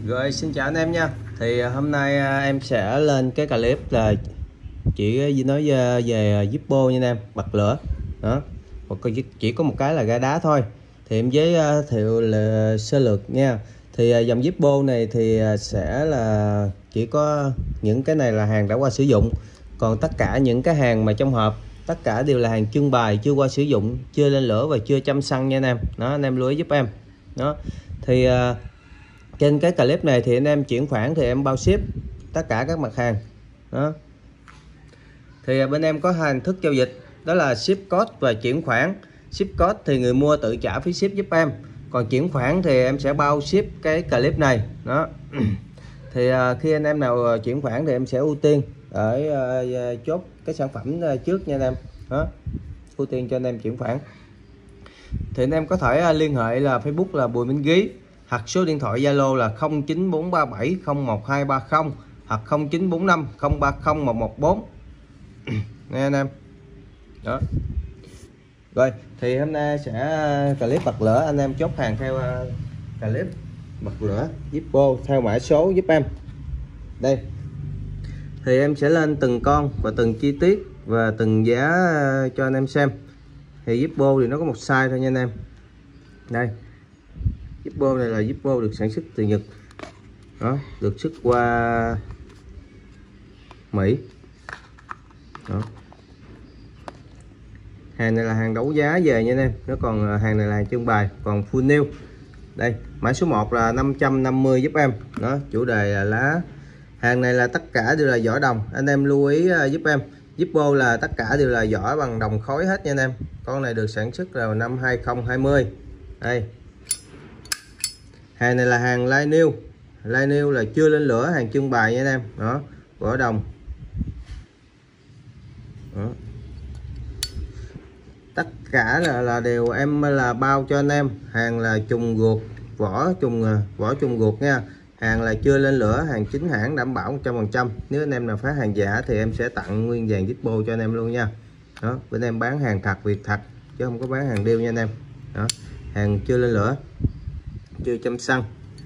Rồi xin chào anh em nha. Thì hôm nay em sẽ lên cái clip là chỉ nói về Zippo nha anh em, bật lửa đó. Chỉ có một cái là ga đá thôi. Thì em giới thiệu là sơ lược nha. Thì dòng Zippo này thì sẽ là chỉ có những cái này là hàng đã qua sử dụng, còn tất cả những cái hàng mà trong hộp tất cả đều là hàng trưng bày, chưa qua sử dụng, chưa lên lửa và chưa châm xăng nha anh em. Đó, anh em lưu ý giúp em. Đó. Thì trên cái clip này thì anh em chuyển khoản thì em bao ship tất cả các mặt hàng. Đó. Thì bên em có hai hình thức giao dịch, đó là ship code và chuyển khoản. Ship code thì người mua tự trả phí ship giúp em, còn chuyển khoản thì em sẽ bao ship cái clip này. Đó. Thì khi anh em nào chuyển khoản thì em sẽ ưu tiên ở chốt cái sản phẩm trước nha anh em. Đó. Ưu tiên cho anh em chuyển khoản. Thì anh em có thể liên hệ là Facebook là Bùi Minh Gí, hoặc số điện thoại Zalo là 09437 01230 hoặc 0945 030 114 nghe anh em. Đó. Rồi thì hôm nay sẽ clip bật lửa, anh em chốt hàng theo clip bật lửa Zippo theo mã số giúp em. Đây thì em sẽ lên từng con và từng chi tiết và từng giá cho anh em xem. Thì Zippo thì nó có một size thôi nha anh em. Đây, Zippo này là Zippo được sản xuất từ Nhật. Đó, được xuất qua Mỹ. Đó. Hàng này là hàng đấu giá về nha anh em, nó còn hàng này là hàng trưng bày, còn full new. Đây, mã số 1 là 550 giúp em. Đó, chủ đề là lá. Hàng này là tất cả đều là vỏ đồng, anh em lưu ý giúp em. Zippo là tất cả đều là vỏ bằng đồng khối hết nha anh em. Con này được sản xuất vào năm 2020. Đây. Hàng này là hàng live new. Live new là chưa lên lửa, hàng trưng bày nha anh em. Đó, vỏ đồng. Đó. Tất cả là đều em là bao cho anh em. Hàng là trùng ruột, vỏ trùng ruột nha. Hàng là chưa lên lửa, hàng chính hãng đảm bảo 100%. Nếu anh em nào phát hàng giả thì em sẽ tặng nguyên vàng Zippo cho anh em luôn nha. Đó, bên em bán hàng thật, việc thật chứ không có bán hàng điêu nha anh em. Đó, hàng chưa lên lửa, chưa châm xăng.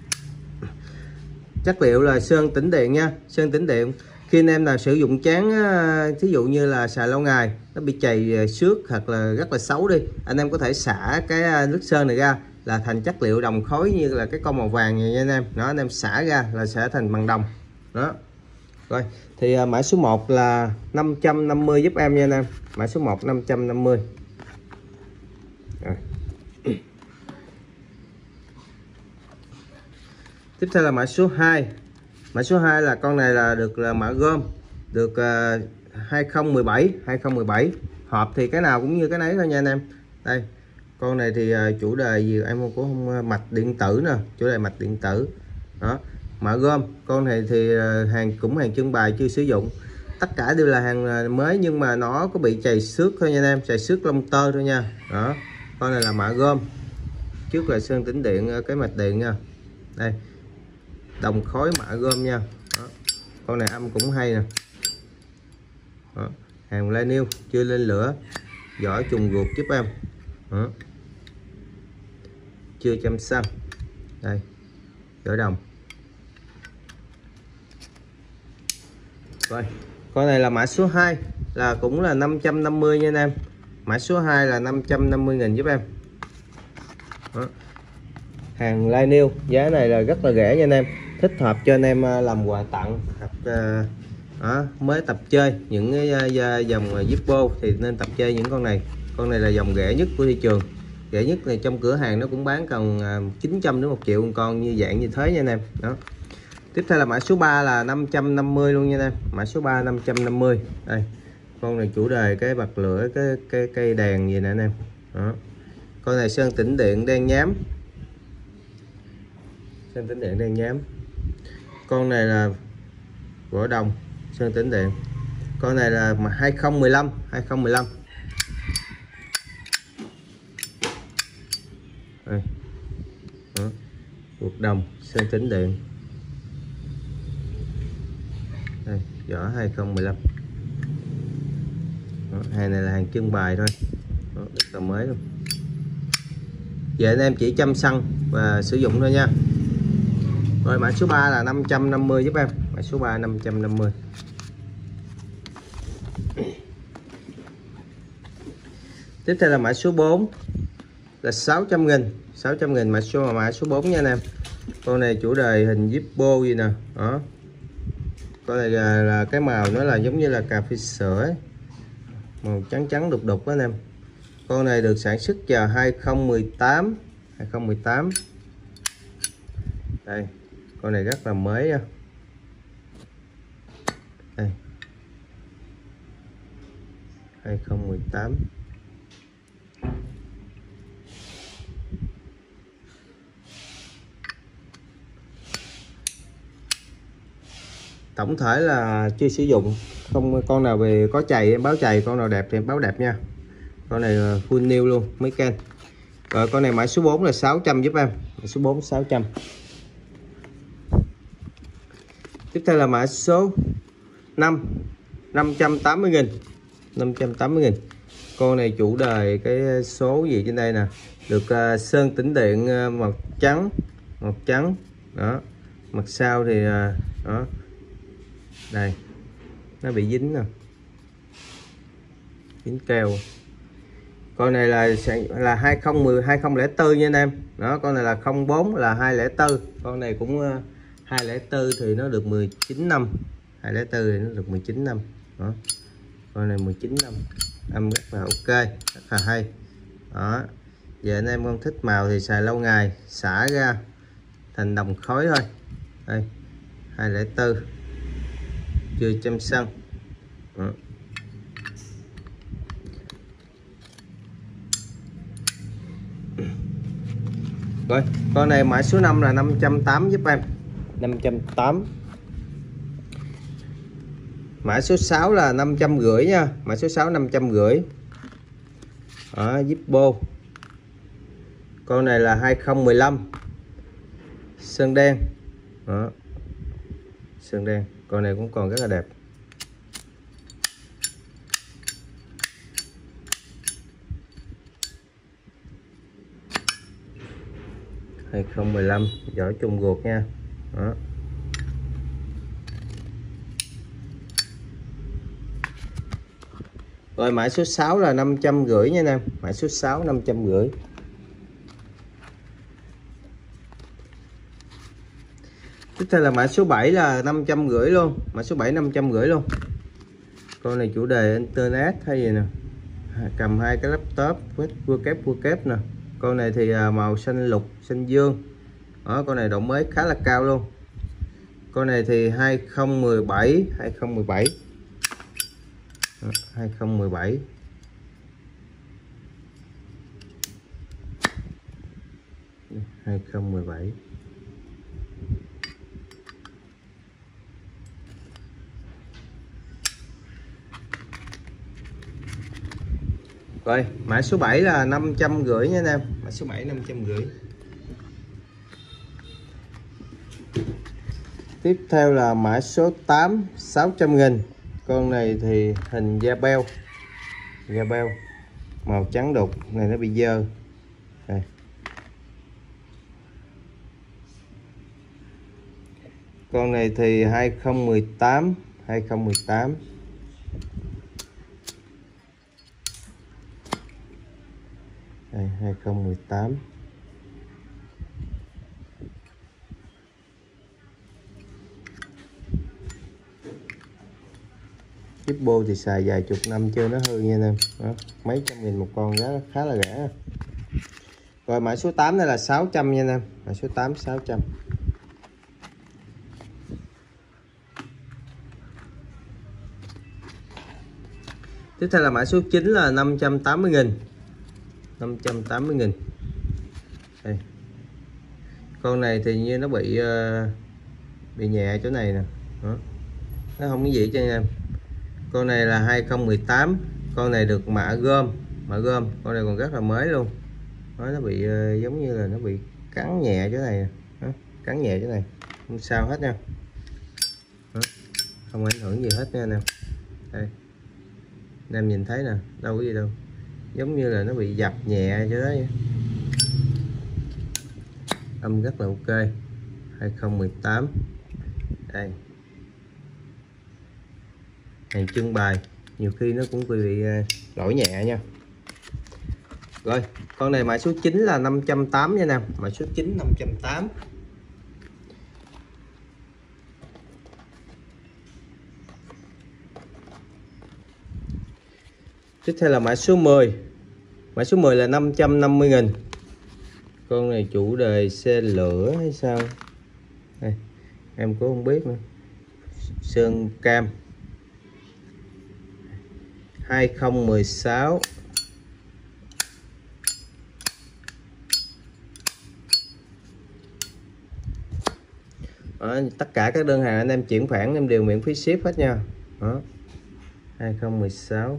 Chất liệu là sơn tĩnh điện nha, sơn tĩnh điện. Khi anh em nào sử dụng chán, thí dụ như là xài lâu ngày nó bị chày xước hoặc là rất là xấu đi, anh em có thể xả cái nước sơn này ra là thành chất liệu đồng khối như là cái con màu vàng này nha anh em. Đó, anh em xả ra là sẽ thành bằng đồng. Đó. Rồi thì mã số 1 là 550 giúp em nha anh em. Mã số 1 550. Rồi. Tiếp theo là mã số 2. Mã số 2 là con này là được là mã gom, được 2017. Hộp thì cái nào cũng như cái nấy thôi nha anh em. Đây, con này thì chủ đề gì em cũng không, mạch điện tử nè, chủ đề mạch điện tử. Đó, mã gom. Con này thì cũng hàng trưng bày chưa sử dụng. Tất cả đều là hàng mới nhưng mà nó có bị chày xước thôi nha anh em, chày xước lông tơ thôi nha. Đó, con này là mã gom. Trước là sơn tĩnh điện cái mạch điện nha. Đây, đồng khối mã gom nha. Đó. Con này âm cũng hay nè. Đó. Hàng live new chưa lên lửa, vỏ trùng ruột giúp em. Đó. Chưa châm xăng. Đây, vỏ đồng. Rồi, con này là mã số 2 là cũng là 550 nha anh em. Mã số 2 là 550.000 giúp em. Đó. Hàng live new, giá này là rất là rẻ nha anh em, thích hợp cho anh em làm quà tặng hoặc mới tập chơi những cái dòng Zippo thì nên tập chơi những con này. Con này là dòng rẻ nhất của thị trường, rẻ nhất này trong cửa hàng nó cũng bán còn 900 đến 1 triệu một con như dạng như thế nha anh em. Đó. Tiếp theo là mã số 3 là 550 luôn nha anh em. Mã số 3 550. Đây, con này chủ đề cái bật lửa cái cây đèn gì nè anh em. Đó. Con này sơn tĩnh điện đen nhám. Sơn tĩnh điện đen nhám. Con này là vỏ đồng sơn tĩnh điện. Con này là 2015. Đây. Đó. Ruột đồng sơn tĩnh điện. Đây, vỏ 2015. Đó, hàng này là hàng trưng bày thôi. Đó, rất là mới luôn. Vậy anh em chỉ châm xăng và sử dụng thôi nha. Rồi mã số 3 là 550 giúp em. Mã số 3 550. Tiếp theo là mã số 4 là 600.000. 600.000 mã số 4 nha anh em. Con này chủ đề hình Zippo gì nè. Đó. Con này là cái màu nó là giống như là cà phê sữa ấy. Màu trắng trắng đục đục đó anh em. Con này được sản xuất vào 2018. Đây, con này rất là mới nha. Đây. 2018. Tổng thể là chưa sử dụng, không con nào về có chày em báo chày, con nào đẹp thì em báo đẹp nha. Con này full new luôn, mấy kênh. Rồi con này mã số 4 là 600 giúp em. Mã số 4 600. Tiếp theo là mã số 5 580.000. 580.000. Con này chủ đề cái số gì trên đây nè, được sơn tĩnh điện màu trắng, đó. Mặt sau thì đó. Đây. Nó bị dính nè. Dính keo. Con này là 2004 nha anh em. Đó, con này là 04 là 204. Con này cũng 204 thì nó được 19 năm. 204 thì nó được 19 năm. Đó. Con này 19 năm. Âm rất là ok, rất là hay. Đó. Giờ anh em không thích màu thì xài lâu ngày, xả ra thành đồng khói thôi. Đây. 204. Chưa chăm xăng. Đó. Rồi, con này mã số 5 là 580 giúp em. 580. Mã số 6 là 550 nha. Mã số 6 550. Đó, Zippo. Con này là 2015. Sơn đen. Đó. Sơn đen. Con này cũng còn rất là đẹp. Hay 2015 vỏ chung ruột nha. Đó. Rồi mã số 6 là 550 nha anh em. Mã số 6 550. Tiếp theo là mã số 7 là 550 luôn. Mã số 7 550 luôn. Con này chủ đề internet hay gì nè. Cầm hai cái laptop vua kép nè. Con này thì màu xanh lục, xanh dương. Đó, con này độ mới khá là cao luôn. Con này thì 2017. Đó, 2017. 2017. Rồi, mã số 7 là 550 nha anh em. Mã số 7 550. Tiếp theo là mã số 8 600.000. Con này thì hình da beo. Màu trắng đục, này nó bị dơ. Đây. Con này thì 2018. Đây, 2018. Zippo thì xài vài chục năm chưa nó hư nha anh em. Đó, mấy trăm nghìn một con, giá khá là rẻ. Rồi mã số 8 này là 600 nha anh em. Mã số 8 600. Tiếp theo là mã số 9 là 580.000. 580.000. Đây. Con này thì như nó bị nhẹ chỗ này nè. Đó. Nó không có gì cho anh em. Con này là 2018. Con này được mã gom. Con này còn rất là mới luôn. Đó, nó bị giống như là nó bị cắn nhẹ chỗ này. Đó. Cắn nhẹ chỗ này. Không sao hết nha. Đó. Không ảnh hưởng gì hết nha anh em. Đây. Anh em nhìn thấy nè, đâu có gì đâu. Giống như là nó bị dập nhẹ chỗ đó vậy. Âm rất là ok. 2018. Đây, hàng trưng bày, nhiều khi nó cũng bị lỗi nhẹ nha. Rồi, con này mã số 9 là 580 nha nè, mã số 9 580. Tiếp theo là mã số 10. Mã số 10 là 550.000. Con này chủ đề xe lửa hay sao? Đây, em cũng không biết nữa. Sơn cam 2016. Đó, tất cả các đơn hàng anh em chuyển khoản em đều miễn phí ship hết nha. Đó, 2016.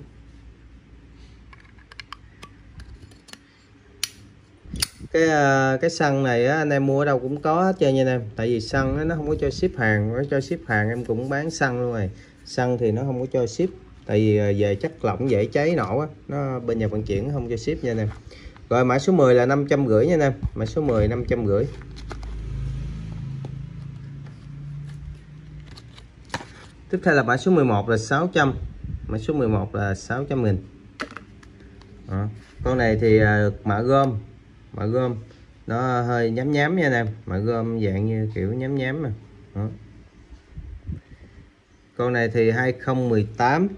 Cái xăng này á, anh em mua ở đâu cũng có hết trơn nha anh em. Tại vì xăng nó không có cho ship hàng, nó cho ship hàng em cũng bán xăng luôn rồi. Xăng thì nó không có cho ship, tại vì về chất lỏng dễ cháy nổ á, nó bên nhà vận chuyển không cho ship nha anh em. Rồi mã số 10 là 550 nha anh em. Mã số 10 550. Tiếp theo là mã số 11 là 600. Mã số 11 là 600.000. Đó. Con này thì mã gom. Mã gom nó hơi nhám nhám nha anh em, mã gom dạng như kiểu nhám nhám mà. Đó. Con này thì 2018.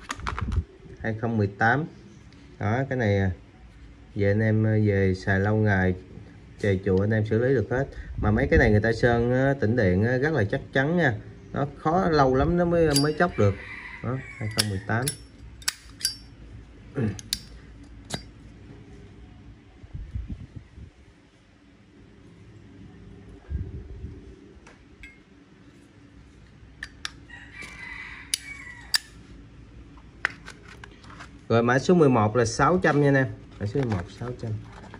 2018. Đó, cái này về anh em về xài lâu ngày, trời chùa anh em xử lý được hết. Mà mấy cái này người ta sơn tĩnh điện rất là chắc chắn nha, nó khó lâu lắm nó mới chóc được. Đó, 2018. Rồi mã số 11 là 600 nha anh em. Mã số 11 600.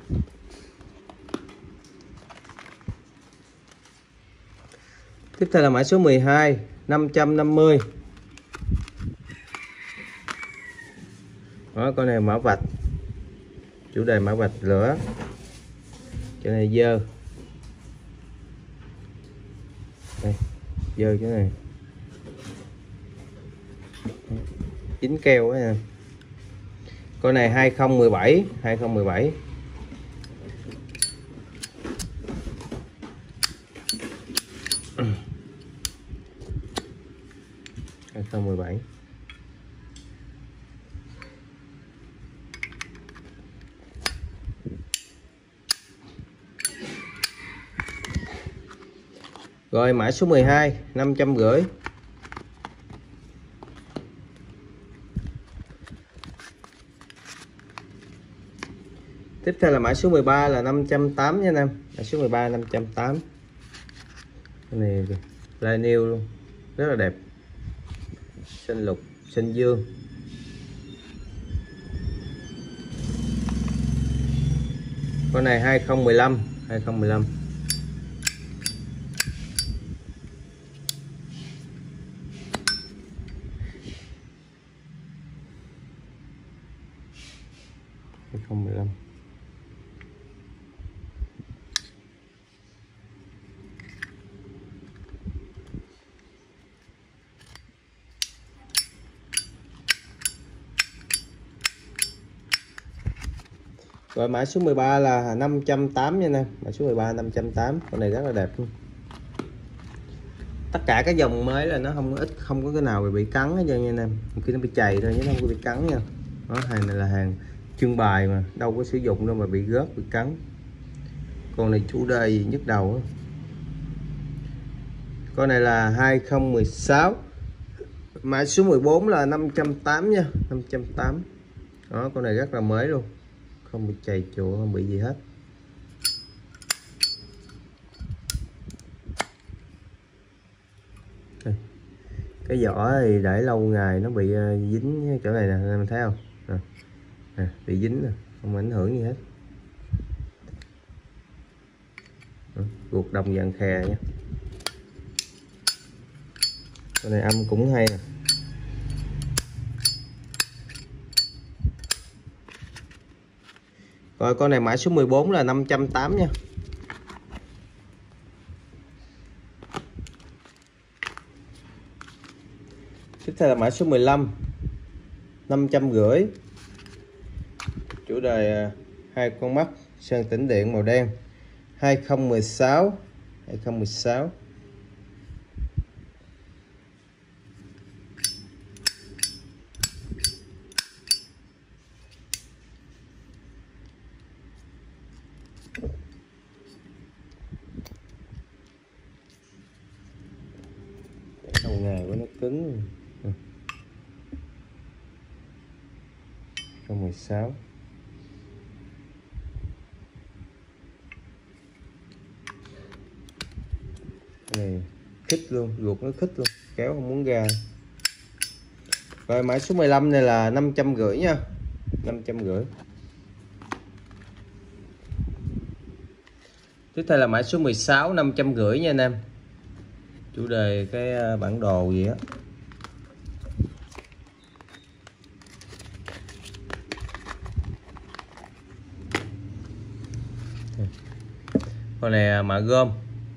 Tiếp theo là mã số 12 550. Đó, con này mã vạch, chủ đề mã vạch lửa, cái này dơ. Đây, dơ cái này dính keo á. Con này 2017. 2017. Rồi mã số 12 550. Tiếp theo là mã số 13 là 580 nha anh em. Mã số 13 580. Cái này lai niêu luôn, rất là đẹp, xanh lục xanh dương. Con này 2015. 2015. Rồi mã số 13 là 580 nha nè. Mã số 13 580. Con này rất là đẹp luôn. Tất cả các dòng mới là nó không có cái nào bị cắn hết trơn nha anh em. Khi nó bị chày thôi chứ nó không có bị cắn nha. Đó, hàng này là hàng trưng bày mà đâu có sử dụng đâu mà bị rớt bị cắn. Con này chủ đề gì nhức đầu đó. Con này là 2016. Mã số 14 là 580 nha. 580. Đó, con này rất là mới luôn, không bị chày chùa, không bị gì hết. Cái vỏ thì để lâu ngày nó bị dính chỗ này nè, em thấy không? Bị dính nè, không ảnh hưởng gì hết. Ruột đồng vàng khè nha. Con này âm cũng hay nè. Rồi con này mã số 14 là 580 nha. Tiếp theo là mã số 15 550. Chủ đề hai con mắt sơn tĩnh điện màu đen 2016. Đầu ngày của nó cứng. 2016. Này khít luôn, ruột nó khít luôn, kéo không muốn ra. Rồi mã số 15 này là 550 nha. 550. Tiếp theo là mã số 16 550 nha anh em. Chủ đề cái bản đồ gì á. Con này mạ gom.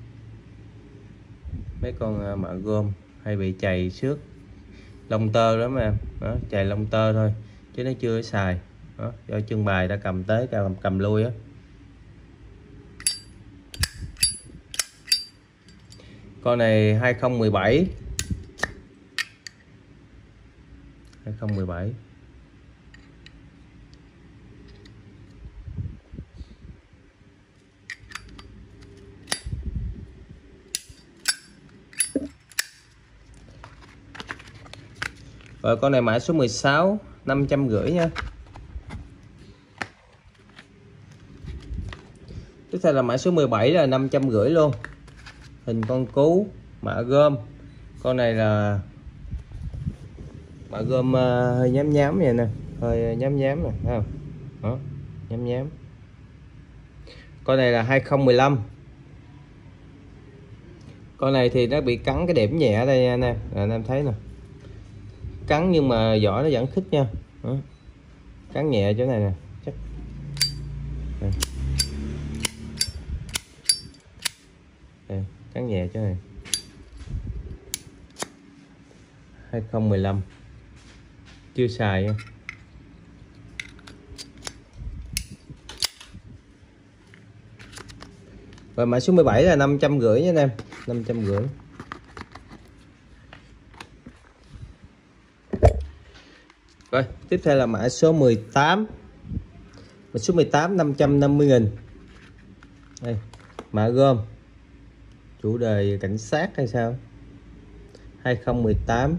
Mấy con mạ gom hay bị chày xước lông tơ lắm em. Đó, chày lông tơ thôi chứ nó chưa xài. Đó, do trưng bày ta cầm tới cầm lui á. Con này 2017. Rồi con này mã số 16 550 nha. Tiếp theo là mã số 17 là 550 luôn. Hình con cú mạ gom. Con này là mạ gom hơi nhám nhám vậy nè, hơi nhám nhám nè, thấy không? Đó, nhám nhám. Con này là 2015. Con này thì nó bị cắn cái điểm nhẹ đây nha anh em. Anh em thấy nè. Cắn nhưng mà vỏ nó vẫn khít nha. Đó. Cắn nhẹ chỗ này nè, chắc. Đây. Đây, cắn nhẹ chỗ này. 2015. Chưa xài nha. Và mã số 17 là 550 nha anh em. 550. Rồi, tiếp theo là mã số 18. Mã số 18 550.000. Đây, mã gom. Chủ đề cảnh sát hay sao? 2018.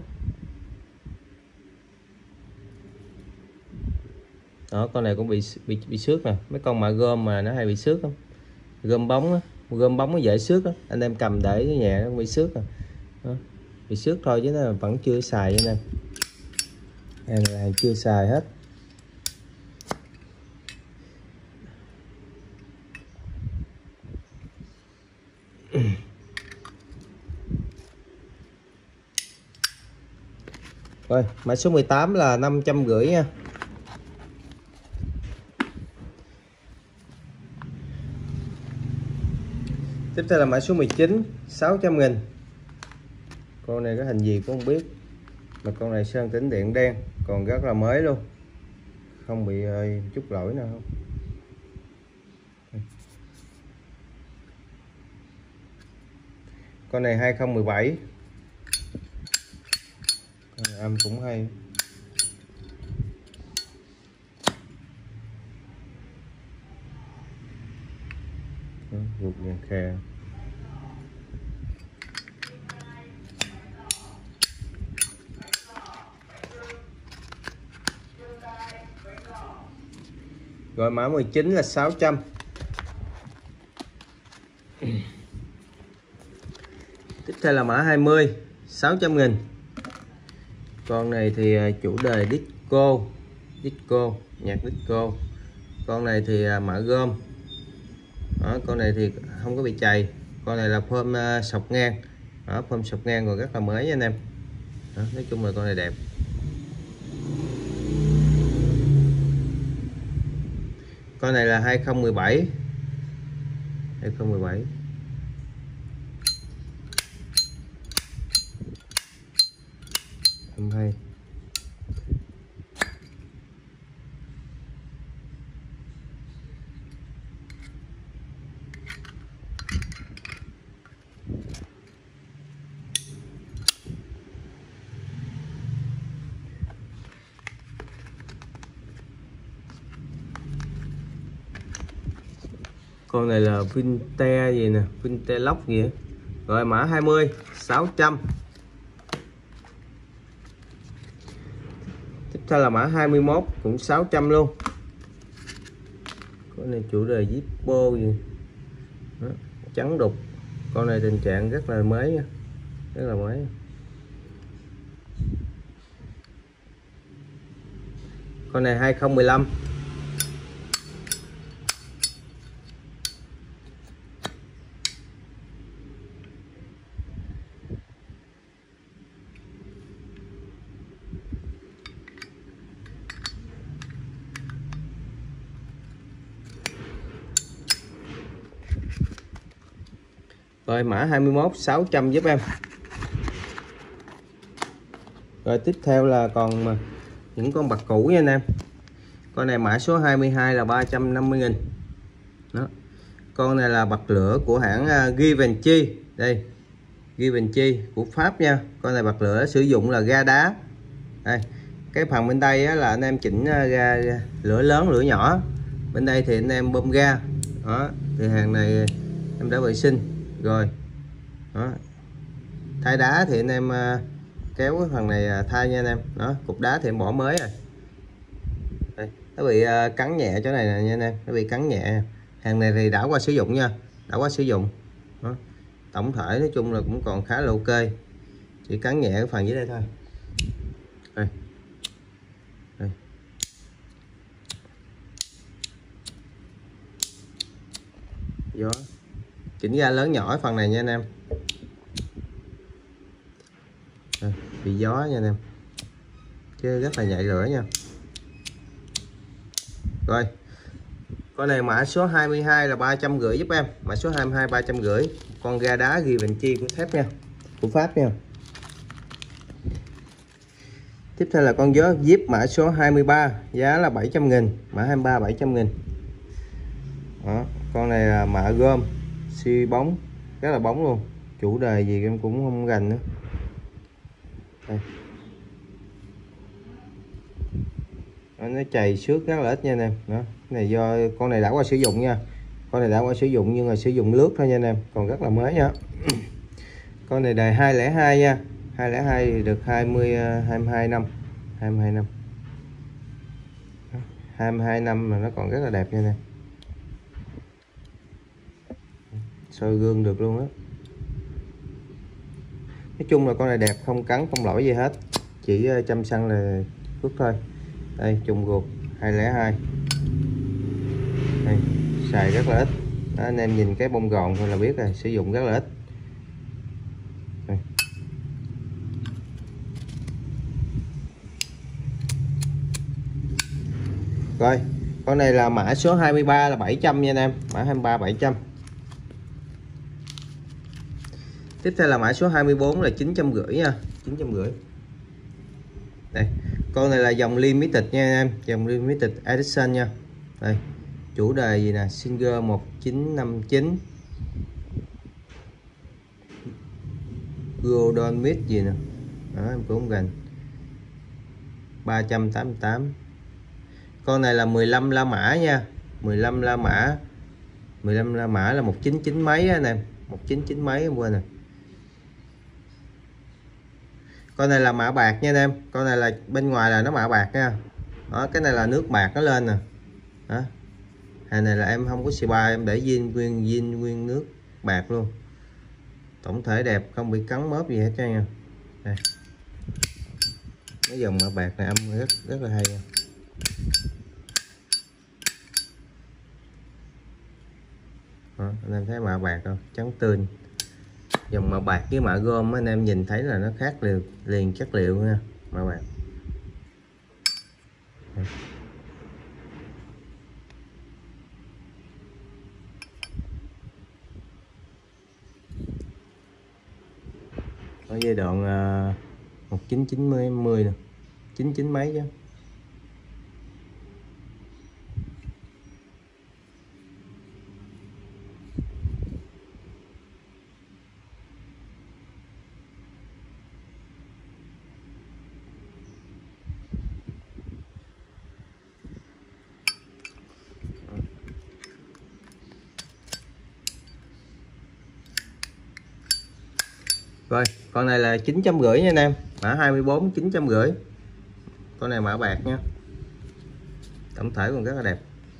Đó, con này cũng bị xước nè, mấy con mạ gom mà nó hay bị xước không? Gom bóng á, gom bóng nó dễ xước á, anh em cầm để cái nhẹ nó cũng bị xước rồi. Đó, bị xước thôi chứ nó vẫn chưa xài anh em. Em này chưa xài hết. Rồi, mã số 18 là 550 nha. Tiếp theo là mã số 19 600.000. Con này có hình gì cũng không biết. Mà con này sơn tĩnh điện đen, còn rất là mới luôn. Không bị chút lỗi nào không. Con này 2017. Con này âm cũng hay. Ruột vàng khe. Rồi mã 19 là 600. Tiếp theo là mã 20 600.000. Con này thì chủ đề disco, nhạc disco. Con này thì mã gom. Đó, con này thì không có bị chày. Con này là phơm sọc ngang. Đó, phơm sọc ngang còn rất là mới nha anh em. Đó, nói chung là con này đẹp. Con này là 2017. 22. Con này là Vinte gì nè, Vinte Lock gì á. Rồi mã 20 600. Tiếp theo là mã 21 cũng 600 luôn. Con này chủ đề Zippo gì đó, trắng đục. Con này tình trạng rất là mới nha, rất là mới. Con này 2015. Rồi mã 21 600 giúp em. Rồi tiếp theo là còn những con bạc cũ nha anh em. Con này mã số 22 là 350.000. Đó. Con này là bạc lửa của hãng Givenchy. Đây, Givenchy của Pháp nha. Con này bạc lửa sử dụng là ga đá. Đây, cái phần bên đây á, là anh em chỉnh ga lửa lớn, lửa nhỏ. Bên đây thì anh em bơm ga. Đó, thì hàng này em đã vệ sinh rồi. Đó. Thay đá thì anh em kéo cái phần này thay nha anh em. Đó, cục đá thì em bỏ mới rồi. Đây, nó bị cắn nhẹ chỗ này nè nha anh em, nó bị cắn nhẹ. Hàng này thì đã qua sử dụng nha, đã qua sử dụng. Đó. Tổng thể nói chung là cũng còn khá là ok, chỉ cắn nhẹ cái phần dưới đây thôi. Đây. Đây. Gió chỉnh ga lớn nhỏ phần này nha anh em. Đây, bị gió nha anh em, chứ rất là nhạy lửa nha. Rồi con này mã số 22 là 350 giúp em. Mã số 22 350. Con ga đá Givenchy của thép nha, của Pháp nha. Tiếp theo là con gió Jeep mã số 23, giá là 700.000. Mã 23 700.000. Đó, con này là mã gom siêu bóng, rất là bóng luôn. Chủ đề gì em cũng không gành nữa. Đây. Đó, nó chày xước rất là ít nha anh em. Đó, cái này do con này đã qua sử dụng nha. Con này đã qua sử dụng nhưng mà sử dụng lướt thôi nha anh em, còn rất là mới nha. Con này đời 202 nha. 202 được 22 năm. 22 năm. 22 năm mà nó còn rất là đẹp nha nè. Soi gương được luôn á. Nói chung là con này đẹp, không cắn không lỗi gì hết, chỉ chăm xăng là phước thôi. Đây, trùng ruột 202. Đây, xài rất là ít. Đó, anh em nhìn cái bông gòn thôi là biết rồi, sử dụng rất là ít. Đây. Rồi, con này là mã số 23 là 700 nha anh em, mã 23 700. Tiếp theo là mã số 24 là 950 nha, 950. Đây, con này là dòng limited nha anh em, dòng limited edition nha. Đây, chủ đề gì nè, Singer 1959 Golden Mid gì nè. Đó, em cũng gần 388. Con này là 15 La Mã nha, 15 La Mã. 15 La Mã là 199 mấy anh em, 199 mấy em quên rồi. Con này là mã bạc nha anh em, con này là bên ngoài là nó mã bạc nha. Đó, cái này là nước bạc nó lên nè. Đó, hàng này là em không có xì ba, em để nguyên nước bạc luôn. Tổng thể đẹp, không bị cắn mớp gì hết cho nha. Đây, cái dòng mã bạc này âm rất là hay nha. Đó, anh em thấy mã bạc không, trắng tươi. Dòng mã bạc với mã gom anh em nhìn thấy là nó khác liền chất liệu nha, mã bạc. Đây. Ở giai đoạn 1990 nè, 99 mấy chứ. Rồi, con này là 950 nha anh em, mã 24 950. Con này mã bạc nha. Tổng thể còn rất là đẹp.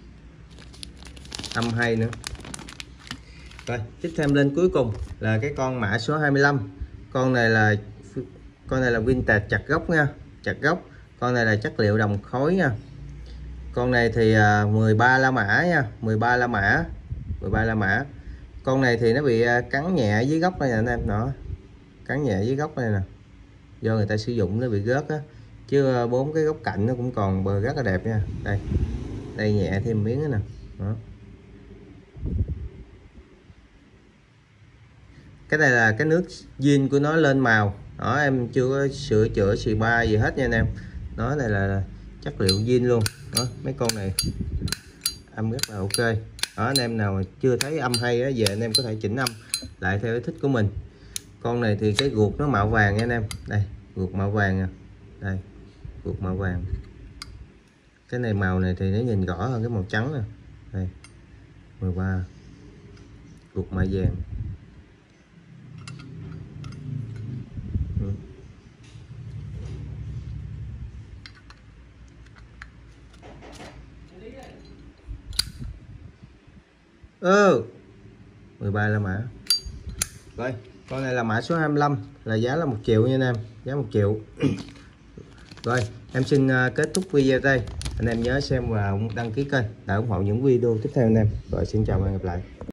Âm hay nữa. Rồi, tiếp thêm lên cuối cùng là cái con mã số 25. Con này là vintage chặt gốc nha, chặt gốc. Con này là chất liệu đồng khối nha. Con này thì 13 la mã nha, 13 la mã, 13 la mã. Con này thì nó bị cắn nhẹ dưới gốc này nè anh em, đó. Cắn nhẹ dưới gốc này nè. Do người ta sử dụng nó bị rớt á, chứ 4 cái góc cạnh nó cũng còn bờ rất là đẹp nha. Đây. Đây nhẹ thêm miếng nữa nè. Đó. Cái này là cái nước zin của nó lên màu. Đó, em chưa có sửa chữa xì ba gì hết nha anh em. Nó này là chất liệu zin luôn. Đó, mấy con này âm rất là ok. Đó, anh em nào mà chưa thấy âm hay á, về anh em có thể chỉnh âm lại theo ý thích của mình. Con này thì cái ruột nó màu vàng nha anh em. Đây, ruột màu vàng nè. Đây, ruột màu vàng. Cái này màu này thì nó nhìn rõ hơn cái màu trắng nè. Đây, 13, ruột màu vàng. Ừ. 13 là mã. Rồi, con này là mã số 25, là giá là 1 triệu nha anh em, giá 1 triệu. Rồi, em xin kết thúc video đây. Anh em nhớ xem và đăng ký kênh để ủng hộ những video tiếp theo anh em. Rồi, xin chào và hẹn gặp lại.